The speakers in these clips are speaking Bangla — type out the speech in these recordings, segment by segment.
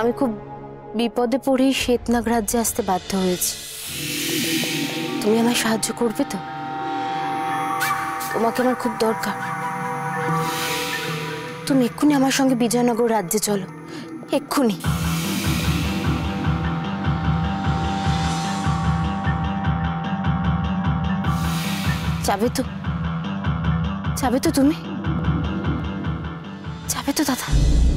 আমি খুব বিপদে পড়েই শ্বেতনাগ রাজ্যে আসতে বাধ্য হয়েছি। তুমি আমায় সাহায্য করবে তো? তোমাকে আমার খুব দরকার। তুমি এক্ষুনি আমার সঙ্গে বিজয়নগর রাজ্যে চলো, এক্ষুনি। যাবে তো? যাবে তো তুমি? যাবে তো দাদা?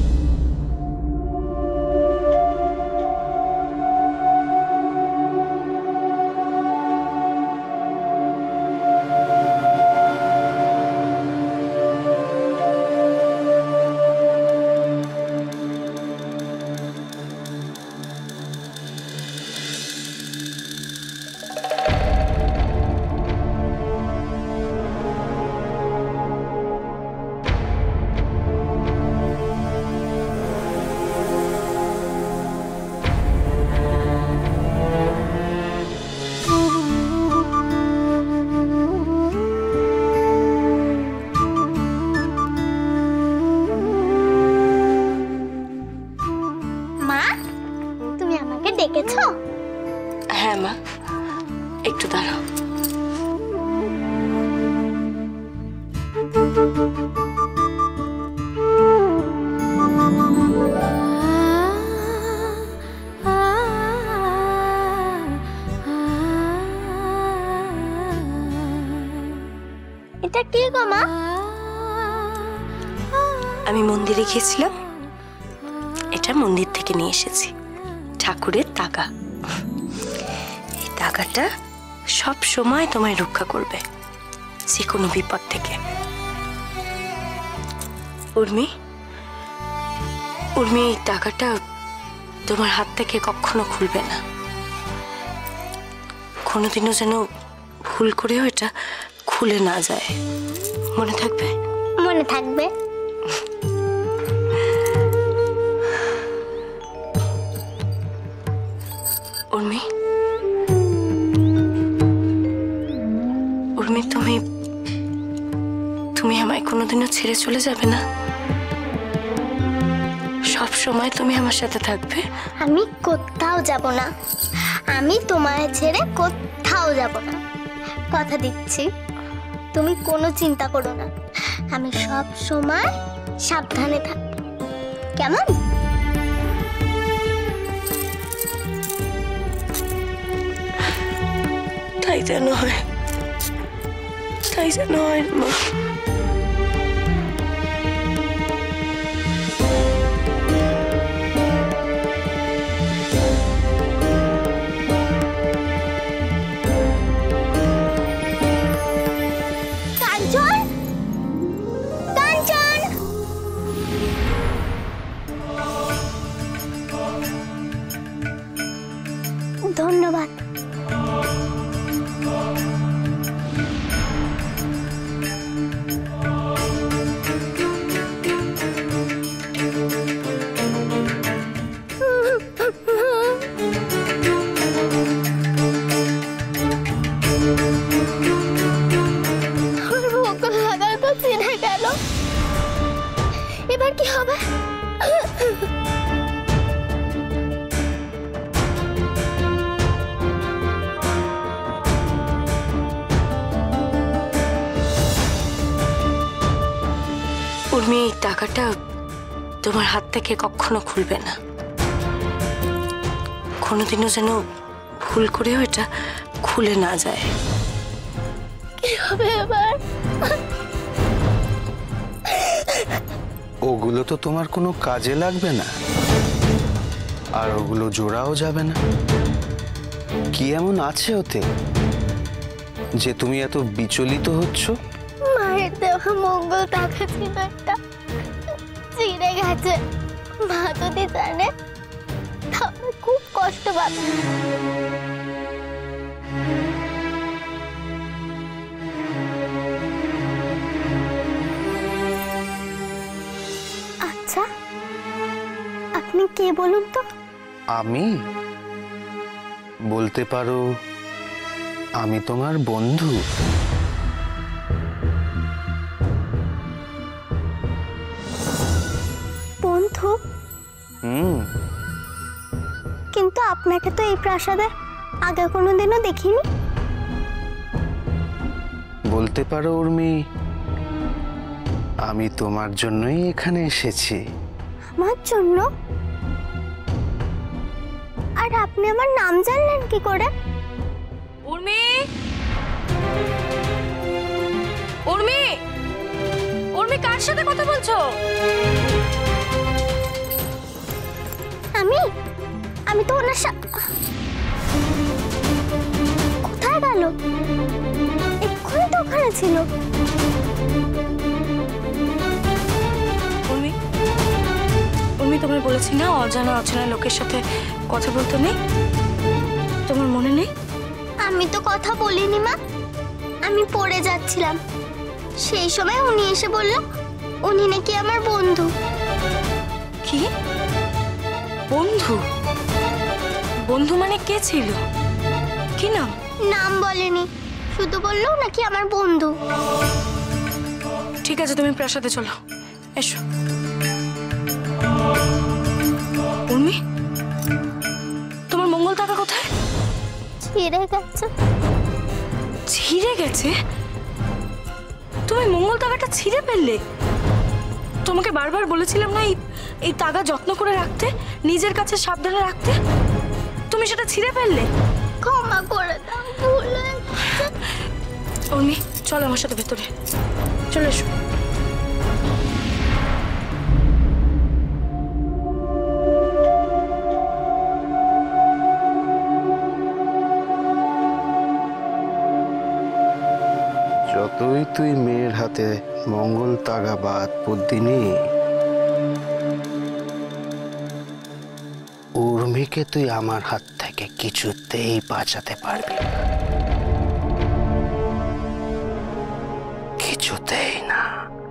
ডেকেছো? হ্যাঁ মা, একটু দাঁড়াও। এটা কি গো মা? আমি মন্দিরে গিয়েছিলাম, এটা মন্দির থেকে নিয়ে এসেছি। ঠাকুরের টাকা। এই টাকাটা সব সময় তোমায় রক্ষা করবে যে কোনো বিপদ থেকে। উর্মি, উর্মি, এই টাকাটা তোমার হাত থেকে কখনো খুলবে না। কোনোদিনও যেন ভুল করেও এটা খুলে না যায়, মনে থাকবে? মনে থাকবে। উর্মি, উর্মি, তুমি তুমি আমায় কোনোদিনও ছেড়ে চলে যাবে না? সব সময় তুমি আমার সাথে থাকবে? আমি কোথাও যাব না, আমি তোমায় ছেড়ে কোথাও যাব না, কথা দিচ্ছি। তুমি কোনো চিন্তা করো না, আমি সব সময় সাবধানে থাকবো, কেমন? তাই যেন হয়, তাই যেন হয় মা। কাঞ্চন, কাঞ্চন, ধন্যবাদ। এবার কি হবে? উর্মি, এই টাকাটা তোমার হাত থেকে কখনো খুলবে না। কোনোদিনও যেন ভুল করেও এটা খুলে না যায়। কি হবে এবার? ওগুলো তো তোমার কোনো কাজে লাগবে না, আর ওগুলো জোড়াও যাবে না। কি এমন আছে ওতে যে তুমি এত বিচলিত হচ্ছ? মায়ের দেওয়া মঙ্গল টাকা ছিল, একটা চিড়ে গেছে। মা যদি জানে তাহলে খুব কষ্ট পাবে। আচ্ছা, আপনি কে বলুন তো? আমি বলতে পারো আমি তোমার বন্ধু। বন্ধু? আপনাকে তো এই প্রাসাদে আগে কোনোদিনও দেখিনি। বলতে পারো উর্মি, আমি তোমার জন্যই এখানে এসেছি। আমার জন্য? আর আপনি আমার নাম জানলেন কি করে? উর্মি, উর্মি, উর্মি, কার সাথে কথা বলছো? আমি তো ওনার কোথায় গেল? এক্ষুনি তো ওখানে ছিল। উর্মি, উর্মি, তোমায় বলেছি না অজানা অচেনা লোকের সাথে কথা বলতে নেই। তোমার মনে নেই? আমি তো কথা বলিনি মা, আমি পড়ে যাচ্ছিলাম। সেই সময় উনি এসে বলল উনি নাকি আমার বন্ধু। কি বন্ধু? বন্ধু মানে কে ছিল? কি নাম? নাম বলেনি, শুধু বললো নাকি আমার বন্ধু। ঠিক আছে, তুমি প্রাসাদে চলো, এসো। উর্মি, তোমার মঙ্গল টাকা কোথায়? ছিঁড়ে গেছে। ছিঁড়ে গেছে? তুমি মঙ্গল টাকাটা ছিঁড়ে ফেললে? তোমাকে বারবার বলেছিলাম না এই তাগা যত্ন করে রাখতে, নিজের কাছে সাবধানে রাখতে। তুমি সেটা ছিঁড়ে ফেললে। ক্ষমা করে দাও, ভুল হয়ে গেছে। উর্মি, চলো আমার সাথে ভেতরে, চলে এসো। যতই তুই মেয়ের হাতে মঙ্গল তাগা বাদ পদ্মিনী, উর্মিকে তুই আমার হাত থেকে কিছুতেই বাঁচাতে পারবি না, কিছুতেই না।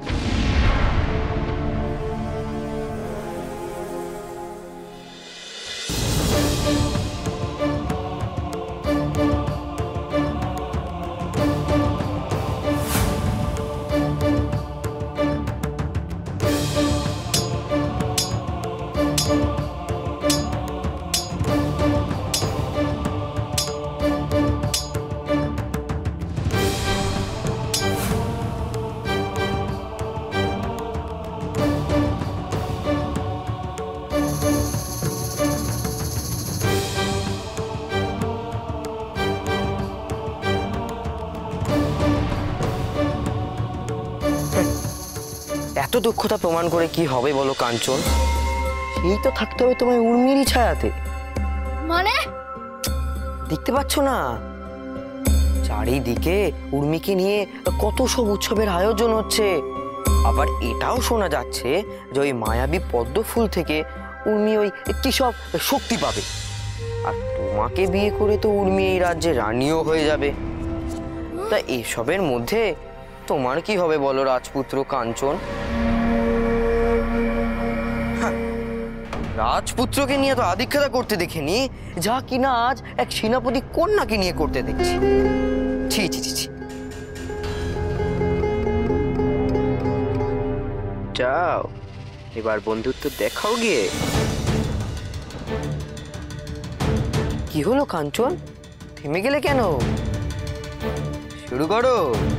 এত দক্ষতা প্রমাণ করে কি হবে বলো কাঞ্চন? সেই তো থাকতে হবে তোমায় উর্মিরই ছায়াতে। মানে দেখতে পাচ্ছ না চারিদিকে উর্মিকে নিয়ে কত সব উৎসবের আয়োজন হচ্ছে। আবার এটাও শোনা যাচ্ছে যে ওই মায়াবী পদ্ম ফুল থেকে উর্মি ওই কি সব শক্তি পাবে। আর তোমাকে বিয়ে করে তো উর্মি এই রাজ্যে রানীও হয়ে যাবে। তা এসবের মধ্যে তোমার কি হবে বলো রাজপুত্র কাঞ্চন? রাজপুত্রকে নিয়ে তো আদিক্ষেতা করতে দেখিনি, যা কিনা আজ এক সেনাপতি কন্যাকে নিয়ে করতে দেখছি। ছি ছি ছি ছি। যাও এবার বন্ধুত্ব দেখাও গিয়ে। কি হলো কাঞ্চন, থেমে গেলে কেন? শুরু করো।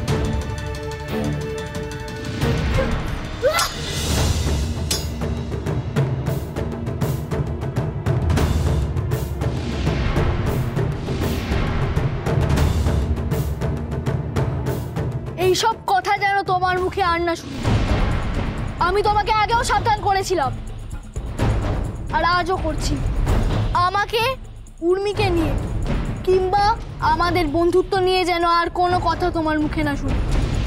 এইসব কথা যেন তোমার মুখে আর না শুনি। আমি তোমাকে আগেও সাবধান করেছিলাম আর আজও করছি, আমাকে উর্মিকে নিয়ে কিংবা আমাদের বন্ধুত্ব নিয়ে যেন আর কোনো কথা তোমার মুখে না শুনি।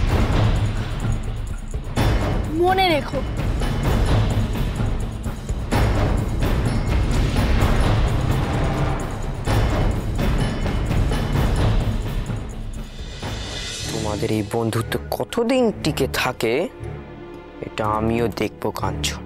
মনে রেখো। তোমাদের এই বন্ধুত্ব কতদিন টিকে থাকে এটা আমিও দেখবো কাঞ্চন।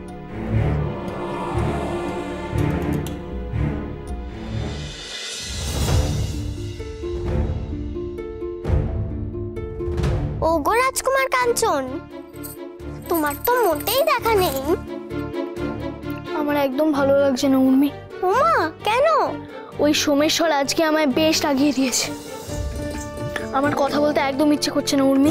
ওগো রাজকুমার কাঞ্চন, তোমার তো মোটেই দেখা নেই। আমার একদম ভালো লাগছে না উর্মি। ওমা, কেন? ওই সোমেশ্বর আজকে আমায় বেশ রাগিয়ে দিয়েছে। আমার কথা বলতে একদম ইচ্ছে করছে না উর্মি।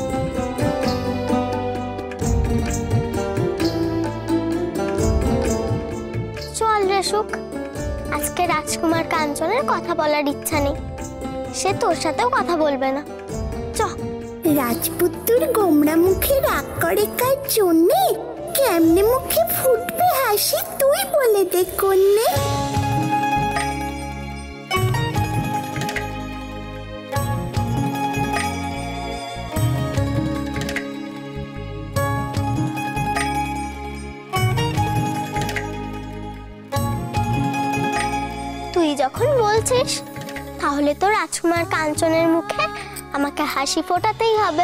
চল রে সুখ, আজকে রাজকুমার কাঞ্চনের কথা বলার ইচ্ছা নেই, সে তোর সাথেও কথা বলবে না। চ। রাজপুত্তর গোমরা মুখে রাগ করে কার জন্যে? কেমনে মুখে ফুটবে হাসি তুই বলে দে কন্যে। তুই যখন বলছিস তাহলে তো রাজকুমার কাঞ্চনের মুখে আমাকে হাসি ফোটাতেই হবে।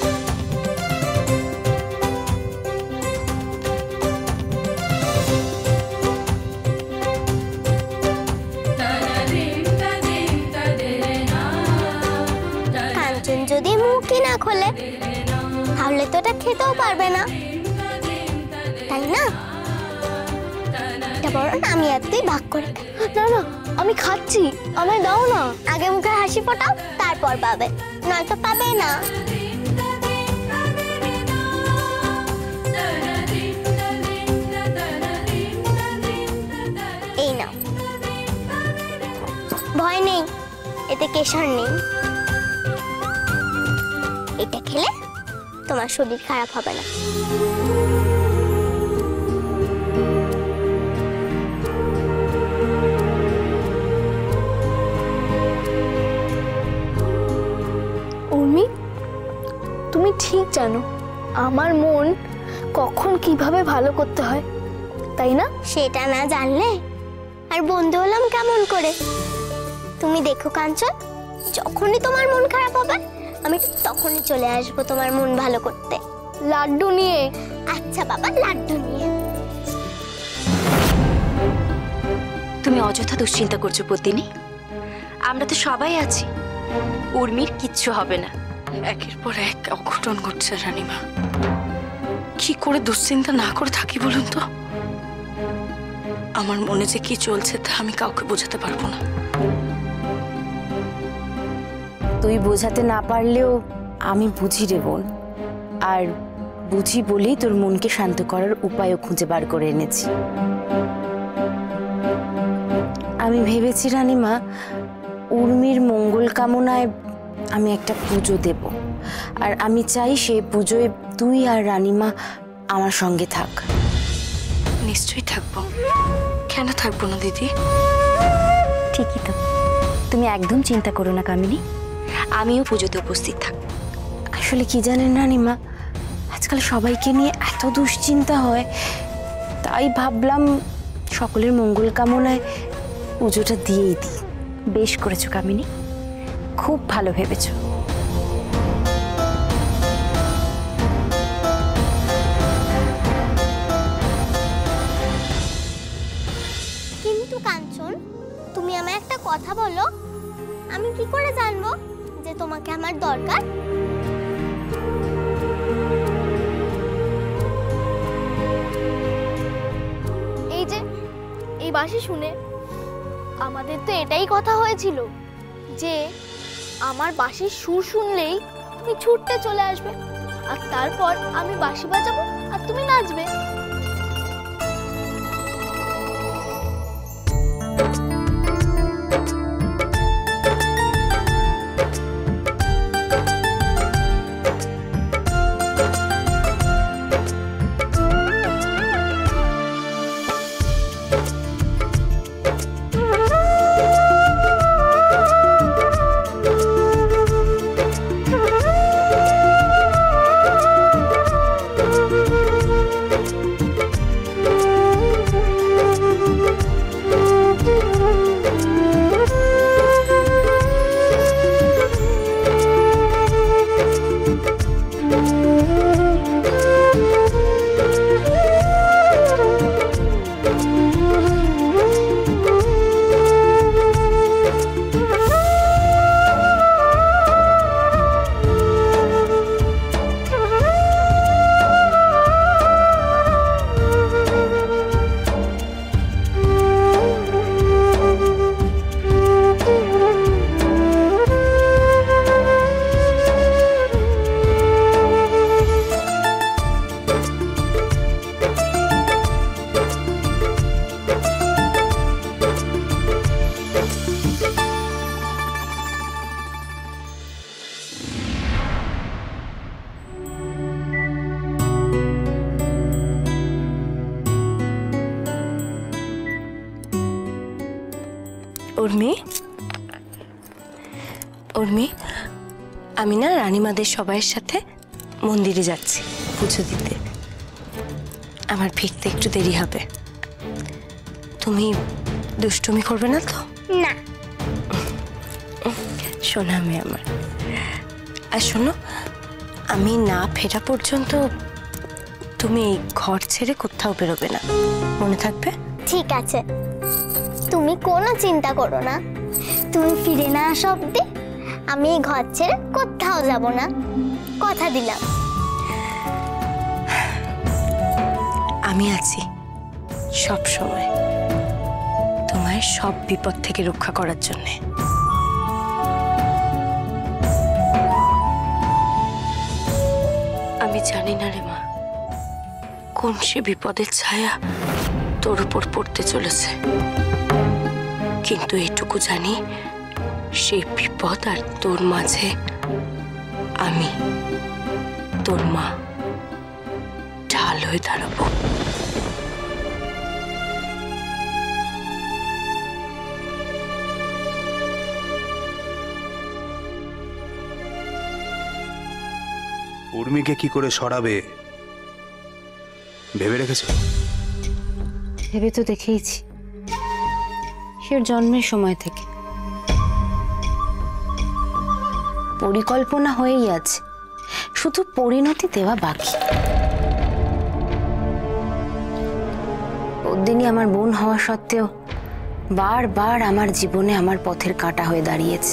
কাঞ্চন যদি মুখই না খোলে তাহলে তো এটা খেতেও পারবে না, তাই না? এটা বরং আমি আর তুই ভাগ করে খাই। না না, আমি খাচ্ছি, আমায় দাও না। আগে মুখে হাসি ফোটাও, তারপর পাবে, নয়তো পাবে না। এই নাও, ভয় নেই, এতে কেশর নেই। এটা খেলে তোমার শরীর খারাপ হবে না। উর্মি, তুমি ঠিক জানো আমার মন কখন কিভাবে ভালো করতে হয়, তাই না? সেটা না জানলে আর বন্ধু হলাম কেমন করে? তুমি দেখো কাঞ্চন, যখনই তোমার মন খারাপ হবে আমি তখনই চলে আসবো তোমার মন ভালো করতে। লাড্ডু নিয়ে। আচ্ছা বাবা, লাড্ডু নিয়ে। তুমি অযথা দুশ্চিন্তা করছো পদ্মিনী, আমরা তো সবাই আছি, উর্মির কিচ্ছু হবে না। একের পর এক অঘটন ঘটছে রানীমা, কি করে দুশ্চিন্তা না করে থাকি বলুন তো? আমার মনে যে কি চলছে তা আমি কাউকে বোঝাতে পারবো না। তুই বোঝাতে না পারলেও আমি বুঝি রে বোন, আর বুঝি বলেই তোর মনকে শান্ত করার উপায়ও খুঁজে বার করে এনেছি। আমি ভেবেছি রানীমা, উর্মির মঙ্গল কামনায় আমি একটা পুজো দেব, আর আমি চাই সেই পুজোয় তুই আর রানীমা আমার সঙ্গে থাক। নিশ্চয়ই থাকবো, কেন থাকবো না দিদি? ঠিকই তো, তুমি একদম চিন্তা করো না কামিনী, আমিও পুজোতে উপস্থিত থাকবো। আসলে কি জানেন রানীমা, আজকাল সবাইকে নিয়ে এত দুশ্চিন্তা হয়, তাই ভাবলাম সকলের মঙ্গল কামনায় পুজোটা দিয়েই দিই। বেশ করেছো কামিনী, খুব ভালো ভেবেছো। কিন্তু কাঞ্চন, তুমি আমায় একটা কথা বলো, আমি কি করে জানবো যে তোমাকে আমার দরকার? এই যে এই বাঁশি শুনে আমাদের তো এটাই কথা হয়েছিল যে আমার বাঁশির সুর শুনলেই তুমি ছুটতে চলে আসবে, আর তারপর আমি বাঁশি বাজাবো আর তুমি নাচবে। উর্মি, উর্মি, আমি না রানীমাদের সবাইয়ের সাথে মন্দিরে যাচ্ছি পুজো দিতে। আমার ফিরতে একটু দেরি হবে। তুমি দুষ্টুমি করবে না তো? না। শোনা মেয়ে আমার, আর শোনো, আমি না ফেরা পর্যন্ত তুমি এই ঘর ছেড়ে কোথাও বেরোবে না, মনে থাকবে? ঠিক আছে, তুমি কোনো চিন্তা করো না। তুমি ফিরে না আসা অব্দি আমি এই ঘর ছেড়ে কোথাও যাব না, কথা দিলাম। আমি আছি সব সময় তোমায় সব বিপদ থেকে রক্ষা করার জন্যে। আমি জানি না রে মা, কোন সে বিপদের ছায়া তোর উপর পড়তে চলেছে, কিন্তু এটুকু জানি সেই বিপদ আর তোর মাঝে আমি, তোর মা, ঢাল হয়ে দাঁড়াবো। উর্মিকে কি করে সরাবে ভেবে রেখেছো? ভেবে তো দেখেইছি, সে জন্মের সময় থেকে পরিকল্পনা হয়েই আছে, শুধু পরিণতি দেওয়া বাকি। ওদিনই আমার বোন হওয়া সত্ত্বেও বারবার আমার জীবনে আমার পথের কাঁটা হয়ে দাঁড়িয়েছে।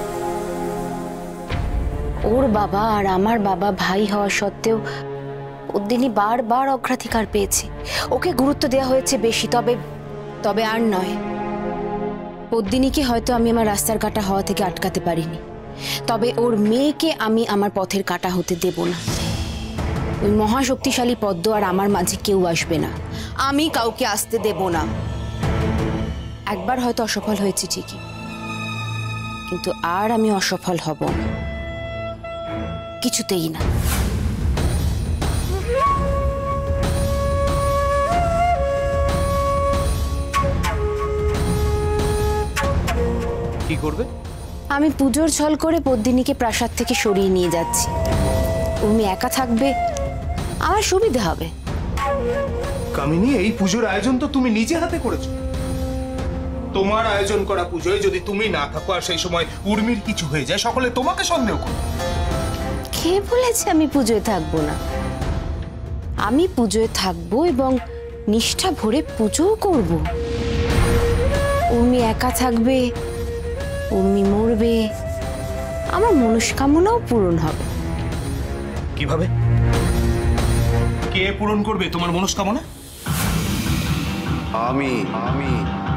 ওর বাবা আর আমার বাবা ভাই হওয়া সত্ত্বেও ওদিনই বারবার অগ্রাধিকার পেয়েছে, ওকে গুরুত্ব দেওয়া হয়েছে বেশি। তবে আর নয়, ওদিনকে হয়তো আমি আমার রাস্তার কাঁটা হওয়া থেকে আটকাতে পারিনি, তবে ওর মেয়েকে আমি আমার পথের কাঁটা হতে দেব না। ওই মহাশক্তিশালী পদ্ম আর আমার মাঝে কেউ আসবে না, আমি কাউকে আসতে দেব না। একবার হয়তো অসফল হয়েছি ঠিকই, কিন্তু আর আমি অসফল হব না, কিছুতেই না। কি করবে? আমি পুজোর ছল করে পদ্মিনীকে প্রাসাদ থেকে সরিয়ে নিয়ে যাচ্ছি। উর্মি একা থাকবে, আমার সুবিধা হবে। কামিনী, এই পুজোর আয়োজন তো তুমি নিজে হাতে করেছো। তোমার আয়োজন করা পুজোয় যদি তুমি না থাকো আর সেই সময় উর্মির কিছু হয়ে যায়, সকলে তোমাকে সন্দেহ করবে। কে বলেছে আমি পুজোয় থাকবো না? আমি পুজোয় থাকবো এবং নিষ্ঠা ভরে পুজোও করব। উর্মি একা থাকবে, উর্মি মরবে, আমার মনস্কামনাও পূরণ হবে। কিভাবে? কে পূরণ করবে তোমার মনস্কামনা? আমি আমি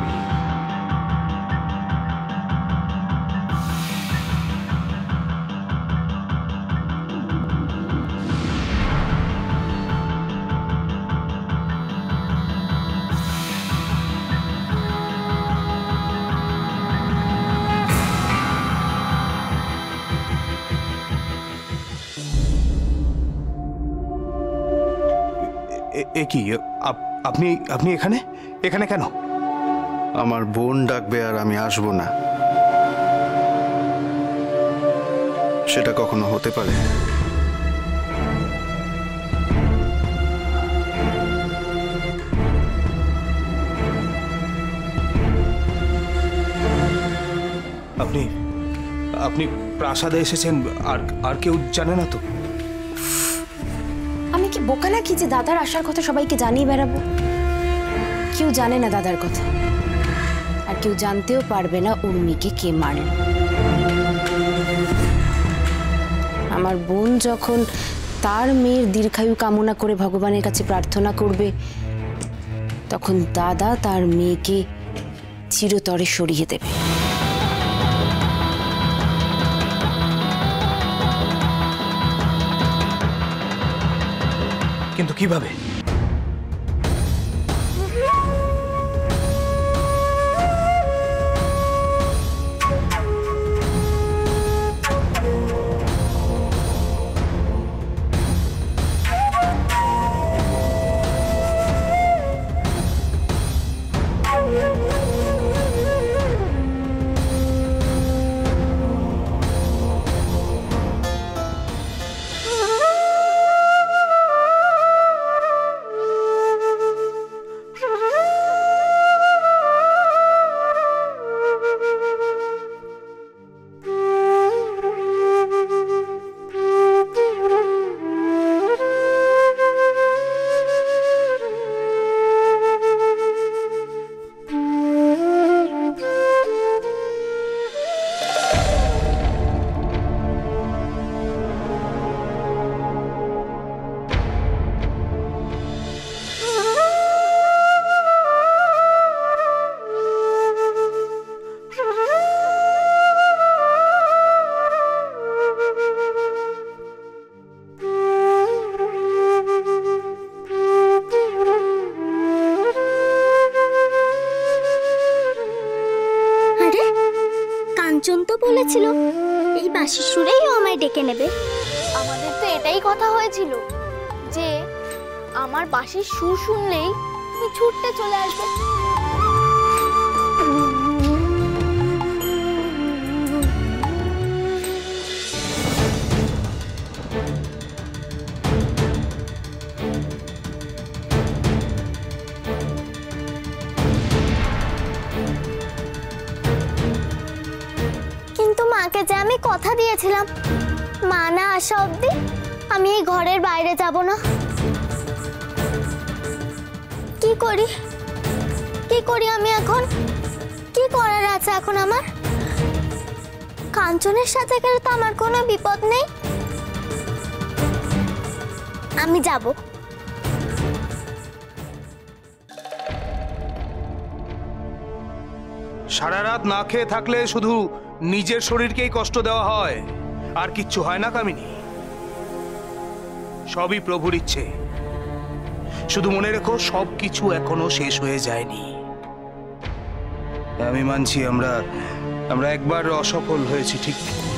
এ কি? আপনি আপনি এখানে এখানে কেন? আমার বোন ডাকবে আর আমি আসবো না, সেটা কখনো হতে পারে? আপনি আপনি প্রাসাদে এসেছেন আর আর কেউ জানে না তো? আমি কি বোকা নাকি যে দাদার আসার কথা সবাইকে জানিয়ে বেড়াবো? কেউ জানে না দাদার কথা, আর কেউ জানতেও পারবে না উর্মিকে কে মারে। আমার বোন যখন তার মেয়ের দীর্ঘায়ু কামনা করে ভগবানের কাছে প্রার্থনা করবে, তখন দাদা তার মেয়েকে চিরতরে সরিয়ে দেবে। কিন্তু কিভাবে? বাঁশির সুরেই ও আমায় ডেকে নেবে। আমাদের তো এটাই কথা হয়েছিল যে আমার বাঁশির সুর শুনলেই তুমি ছুটতে চলে আসবে। কিন্তু মাকে যে আমি কথা দিয়েছিলাম মা না আসা অবধি আমি এই ঘরের বাইরে যাব না। কি করি আমি এখন? কি করার আছে এখন আমার? কাঞ্চনের সাথে গেলে তো আমার কোনো বিপদ নেই। আমি যাব। সারা রাত না খেয়ে থাকলে শুধু নিজের শরীরকেই কষ্ট দেওয়া হয়, আর কিচ্ছু হয় না কামিনী। সবই প্রভুর ইচ্ছে। শুধু মনে রেখো, সবকিছু এখনো শেষ হয়ে যায়নি। আমি মানছি আমরা একবার অসফল হয়েছি, ঠিক।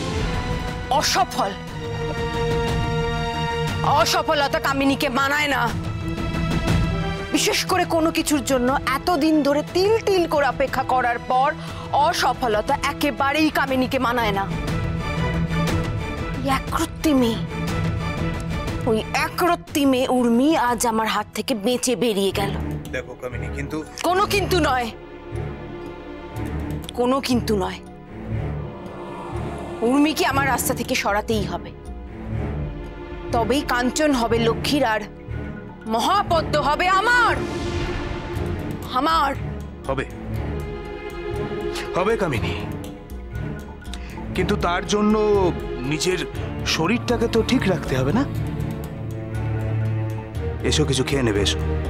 অসফলতা কামিনীকে মানায় না। বিশেষ করে কোনো কিছুর জন্য এতদিন ধরে তিল তিল করে অপেক্ষা করার পর অসফলতা একেবারেই কামিনীকে মানায় না। ওই একরত্তি মেয়ে উর্মি আজ আমার হাত থেকে বেঁচে বেরিয়ে গেল। দেখো কামিনী, কিন্তু কোনো কিন্তু নয়। উর্মিকে আমার রাস্তা থেকে সরাতেই হবে, তবেই কাঞ্চন হবে লক্ষ্মীর আর মহাপদ্ম হবে আমার। হবে কামিনী, কিন্তু তার জন্য নিজের শরীরটাকে তো ঠিক রাখতে হবে না? এসো, কিছু খেয়ে নেবে।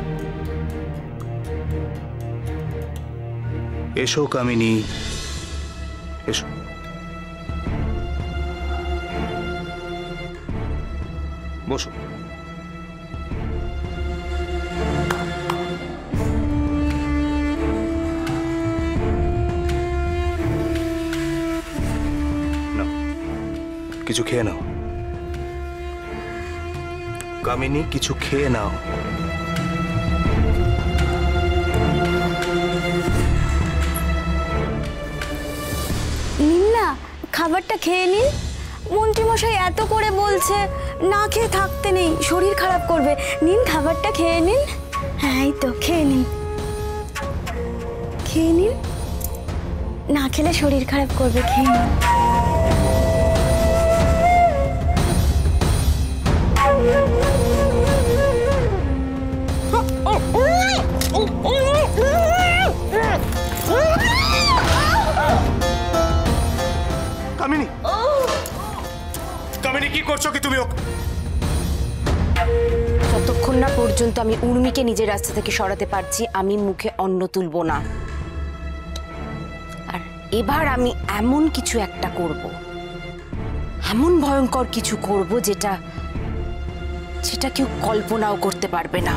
এসো কামিনী, এসো। বসো। কিছু খেয়ে নাও কামিনী, কিছু খেয়ে নাও। নিন না, খাবারটা খেয়ে নিন। মন্ত্রীমশাই এত করে বলছে না খেয়ে থাকতে নেই, শরীর খারাপ করবে। নিন, খাবারটা খেয়ে নিন। হ্যাঁ, এই তো খেয়ে নিন। না খেলে শরীর খারাপ করবে, খেয়ে নিন। কামিনী, কামিনী, কি করছো কি তুমি? যতক্ষণ না পর্যন্ত আমি উর্মিকে নিজের রাস্তা থেকে সরাতে পারছি, আমি মুখে অন্ন তুলব না। আর এবার আমি এমন কিছু একটা করব, এমন ভয়ঙ্কর কিছু করব যেটা কেউ কল্পনাও করতে পারবে না।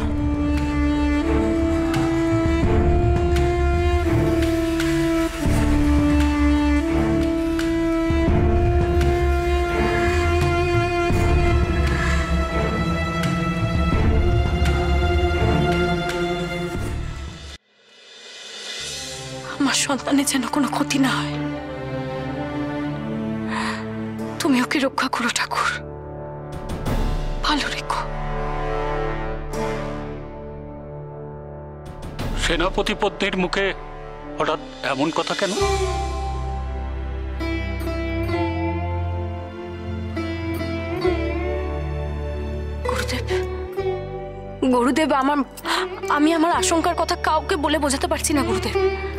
আমার সন্তানের যেন কোনো ক্ষতি না হয়, তুমি ওকে রক্ষা করো ঠাকুর, ভালো রেখো। সেনাপতি পত্নীর মুখে হঠাৎ এমন কথা কেন? গুরুদেব, আমি আমার আশঙ্কার কথা কাউকে বলে বোঝাতে পারছি না গুরুদেব।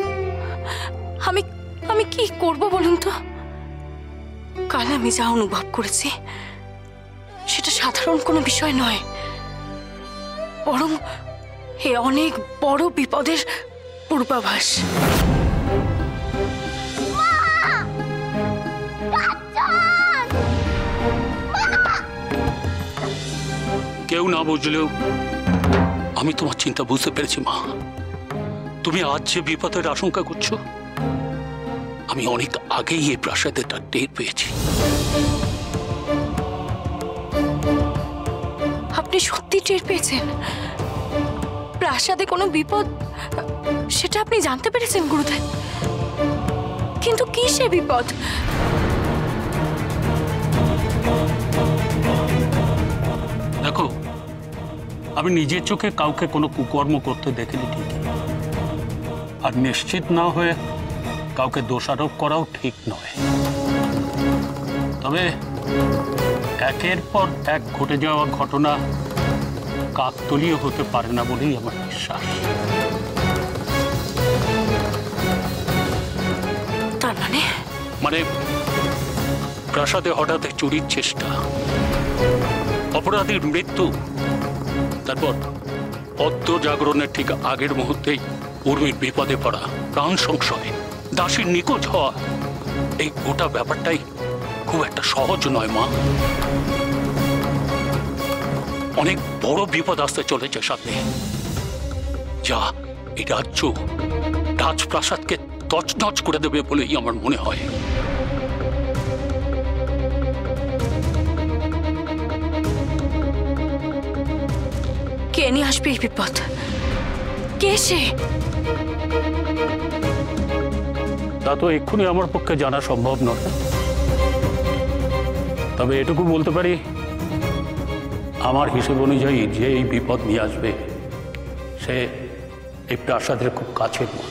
আমি কি করব বলুন তো? কাল আমি যা অনুভব করেছি সেটা সাধারণ কোনো বিষয় নয়, বরং এ অনেক বড় বিপদের পূর্বাভাস। কেউ না বুঝলেও আমি তোমার চিন্তা বুঝতে পেরেছি মা। তুমি আজ যে বিপদের আশঙ্কা করছো, আমি অনেক আগেই এই প্রাসাদে টের পেয়েছি। আপনি সত্যি টের পেয়েছেন? প্রাসাদে কোনো বিপদ সেটা আপনি জানতে পেরেছেন গুরুদেব? কিন্তু কি সে বিপদ? দেখো, আমি নিজের চোখে কাউকে কোনো কুকর্ম করতে দেখিনি ঠিকই, আর নিশ্চিত না হয়ে কাউকে দোষারোপ করাও ঠিক নয়। তবে একের পর এক ঘটে যাওয়া ঘটনা কাকতালীয় হতে পারে না বলেই আমার বিশ্বাস। তার মানে প্রাসাদে হঠাৎ চুরির চেষ্টা, অপরাধীর মৃত্যু, তারপর পদ্ম জাগরণের ঠিক আগের মুহূর্তেই উর্মির বিপদে পড়া, প্রাণ সংশয়, দাসীর নিখোঁজ হওয়া, এই গোটা ব্যাপারটাই খুব একটা সহজ নয় মা। অনেক বড় বিপদ আসতে চলেছে সাথে, যা এই রাজ্য, রাজপ্রাসাদকে তছনছ করে দেবে বলেই আমার মনে হয়। কে নিয়ে আসবে এই বিপদ? কে সে? তা তো এক্ষুনি আমার পক্ষে জানা সম্ভব নয়, তবে এটুকু বলতে পারি, আমার হিসেব অনুযায়ী যে এই বিপদ নিয়ে আসবে সে এই প্রাসাদের খুব কাছের মানুষ,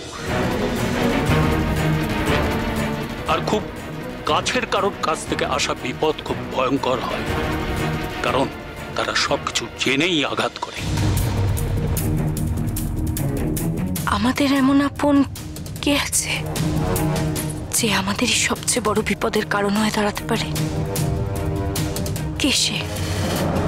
আর খুব কাছের কারোর কাছ থেকে আসা বিপদ খুব ভয়ঙ্কর হয়, কারণ তারা সবকিছু জেনেই আঘাত করে। আমাদের এমন আপন কে আছে যে আমাদের সবচেয়ে বড় বিপদের কারণ হয়ে দাঁড়াতে পারে? কে সে?